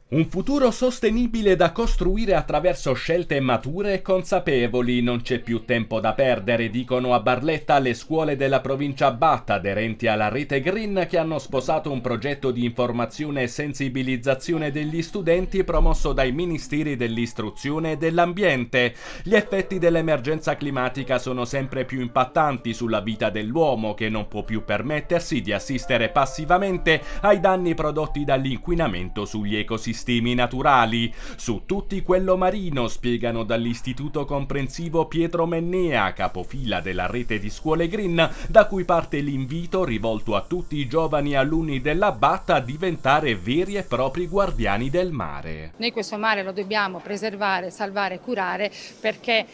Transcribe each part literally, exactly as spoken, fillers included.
Un futuro sostenibile da costruire attraverso scelte mature e consapevoli. Non c'è più tempo da perdere, dicono a Barletta le scuole della provincia Batta aderenti alla rete Green, che hanno sposato un progetto di informazione e sensibilizzazione degli studenti promosso dai Ministeri dell'Istruzione e dell'Ambiente. Gli effetti dell'emergenza climatica sono sempre più impattanti sulla vita dell'uomo, che non può più permettersi di assistere passivamente ai danni prodotti dall'inquinamento sugli ecosistemi naturali. Su tutti quello marino, spiegano dall'Istituto Comprensivo Pietro Mennea, capofila della rete di scuole Green, da cui parte l'invito rivolto a tutti i giovani alunni della Batta a diventare veri e propri guardiani del mare. Noi questo mare lo dobbiamo preservare, salvare e curare, perché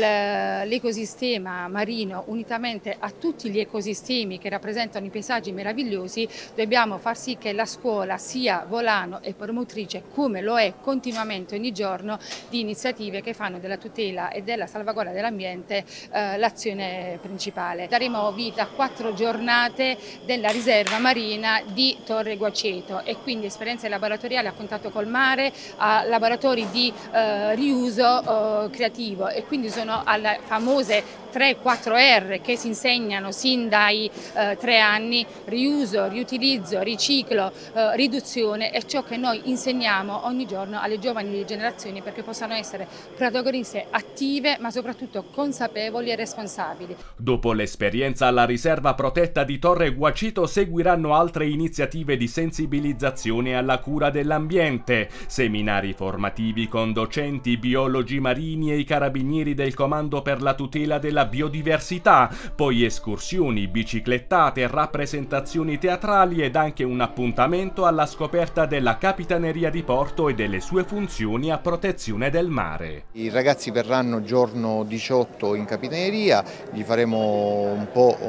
l'ecosistema marino, unitamente a tutti gli ecosistemi che rappresentano i paesaggi meravigliosi, dobbiamo far sì che la scuola sia volano e promotrice, come lo è continuamente ogni giorno, di iniziative che fanno della tutela e della salvaguardia dell'ambiente eh, l'azione principale. Daremo vita a quattro giornate della riserva marina di Torre Guaceto e quindi esperienze laboratoriali a contatto col mare, a laboratori di eh, riuso eh, creativo, e quindi sono alle famose tre quattro R che si insegnano sin dai eh, tre anni: riuso, riutilizzo, riciclo, eh, riduzione. È ciò che noi insegniamo ogni giorno alle giovani generazioni, perché possano essere protagoniste attive ma soprattutto consapevoli e responsabili. Dopo l'esperienza alla riserva protetta di Torre Guacito seguiranno altre iniziative di sensibilizzazione alla cura dell'ambiente, seminari formativi con docenti, biologi marini e i carabinieri del Comando per la tutela della biodiversità, poi escursioni, biciclettate, rappresentazioni teatrali ed anche un appuntamento alla scoperta della Capitaneria di Porto e delle sue funzioni a protezione del mare. I ragazzi verranno giorno diciotto in Capitaneria, gli faremo un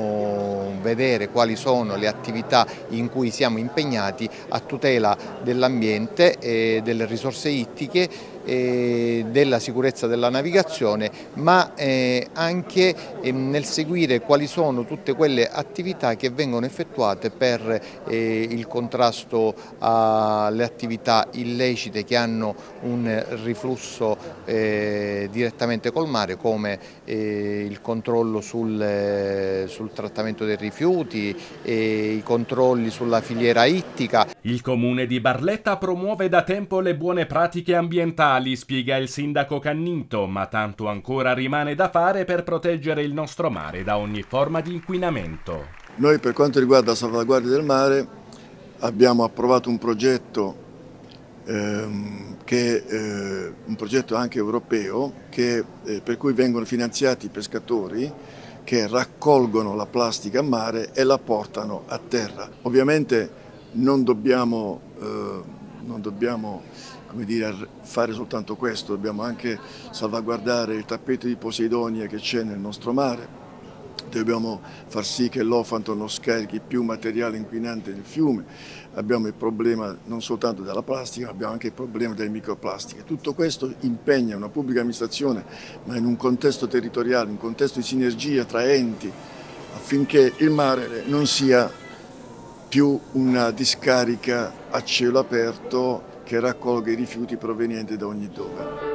po' vedere quali sono le attività in cui siamo impegnati a tutela dell'ambiente e delle risorse ittiche, e della sicurezza della navigazione, ma eh, anche eh, nel seguire quali sono tutte quelle attività che vengono effettuate per eh, il contrasto alle attività illecite che hanno un riflusso eh, direttamente col mare, come eh, il controllo sul, eh, sul trattamento dei rifiuti e i controlli sulla filiera ittica. Il comune di Barletta promuove da tempo le buone pratiche ambientali, spiega il sindaco Cannito, ma tanto ancora rimane da fare per proteggere il nostro mare da ogni forma di inquinamento. Noi, per quanto riguarda la salvaguardia del mare, abbiamo approvato un progetto, ehm, che, eh, un progetto anche europeo, che, eh, per cui vengono finanziati i pescatori che raccolgono la plastica a mare e la portano a terra. Ovviamente non dobbiamo, eh, non dobbiamo come dire, fare soltanto questo, dobbiamo anche salvaguardare il tappeto di Posidonia che c'è nel nostro mare, dobbiamo far sì che l'Ofanto non scarichi più materiale inquinante nel fiume, abbiamo il problema non soltanto della plastica, ma abbiamo anche il problema delle microplastiche. Tutto questo impegna una pubblica amministrazione, ma in un contesto territoriale, in un contesto di sinergia tra enti, affinché il mare non sia più una discarica a cielo aperto che raccolga i rifiuti provenienti da ogni dove.